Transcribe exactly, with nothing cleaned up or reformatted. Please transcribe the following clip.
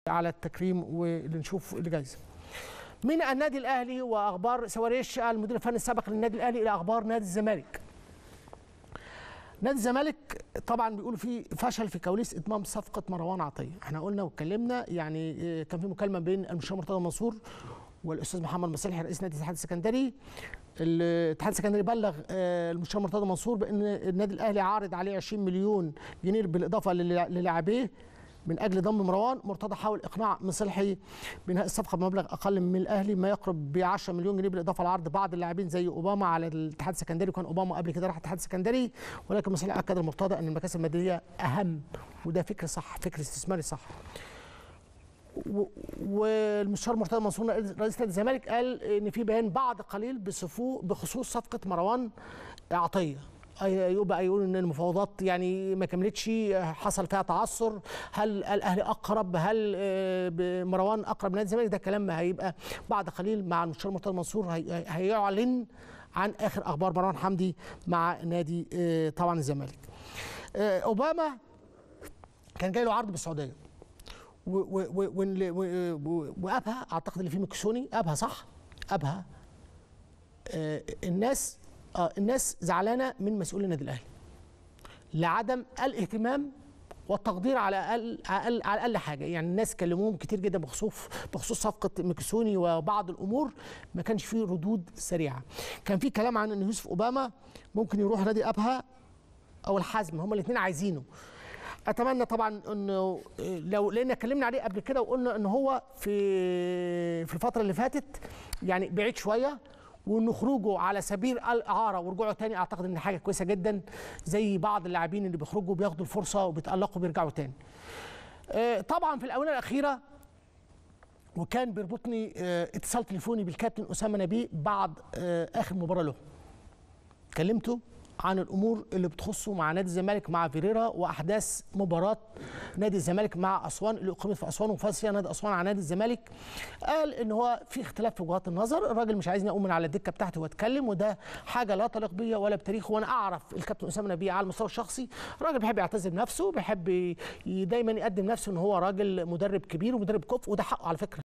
على التكريم واللي نشوف الجائزه. من النادي الاهلي واخبار سواريش المدير الفني السابق للنادي الاهلي الى اخبار نادي الزمالك. نادي الزمالك طبعا بيقولوا في فشل في كواليس اتمام صفقه مروان عطيه، احنا قلنا واتكلمنا يعني كان في مكالمه بين المستشار مرتضى منصور والاستاذ محمد مصلحي رئيس نادي الاتحاد السكندري. الاتحاد السكندري بلغ المستشار مرتضى منصور بان النادي الاهلي عارض عليه عشرين مليون جنيه بالاضافه للاعبيه من اجل ضم مروان. مرتضى حاول اقناع مصلحي بانهاء الصفقه بمبلغ اقل من الاهلي ما يقرب ب عشرة مليون جنيه بالاضافه لعرض بعض اللاعبين زي اوباما على الاتحاد السكندري، وكان اوباما قبل كده راح الاتحاد السكندري، ولكن مصلحي اكد لمرتضى ان المكاسب الماديه اهم، وده فكر صح، فكر استثماري صح. والمستشار مرتضى منصور رئيس نادي الزمالك قال ان في بيان بعض قليل بخصوص صفقه مروان عطيه، يبقى يقول ان المفاوضات يعني ما كملتش، حصل فيها تعثر، هل الاهلي اقرب، هل مروان اقرب نادي الزمالك، ده كلام هيبقى بعد قليل مع المستشار مرتضى منصور هيعلن عن اخر اخبار مروان حمدي مع نادي طبعا الزمالك. اوباما كان جاي له عرض بالسعوديه وابها، اعتقد اللي فيه مكسوني ابها صح؟ ابها. الناس اه الناس زعلانه من مسؤول النادي الاهلي لعدم الاهتمام والتقدير على اقل على على اقل حاجه، يعني الناس كلموهم كتير جدا بخصوص بخصوص صفقه مكسوني وبعض الامور، ما كانش فيه ردود سريعه. كان في كلام عن ان يوسف اوباما ممكن يروح نادي ابها او الحزم، هما الاثنين عايزينه. اتمنى طبعا انه لو لان اتكلمنا عليه قبل كده وقلنا ان هو في في الفتره اللي فاتت يعني بعيد شويه، وان خروجه على سبيل الاعاره ورجوعه تاني اعتقد ان حاجه كويسه جدا، زي بعض اللاعبين اللي بيخرجوا بياخدوا الفرصه وبيتالقوا بيرجعوا تاني. طبعا في الاونه الاخيره وكان بيربطني اتصال تليفوني بالكابتن اسامه نبيه بعد اخر مباراه له، كلمته عن الامور اللي بتخصه مع نادي الزمالك مع فيريرا واحداث مباراه نادي الزمالك مع اسوان اللي اقيمت في اسوان وفاز فيها نادي اسوان على نادي الزمالك. قال ان هو في اختلاف في وجهات النظر، الراجل مش عايزني اقوم من على الدكه بتاعتي واتكلم، وده حاجه لا تليق بيا ولا بتاريخه، وانا اعرف الكابتن اسامه نبيه على المستوى الشخصي راجل بيحب يعتز بنفسه، بيحب دايما يقدم نفسه ان هو راجل مدرب كبير ومدرب كفء، وده حقه على فكره.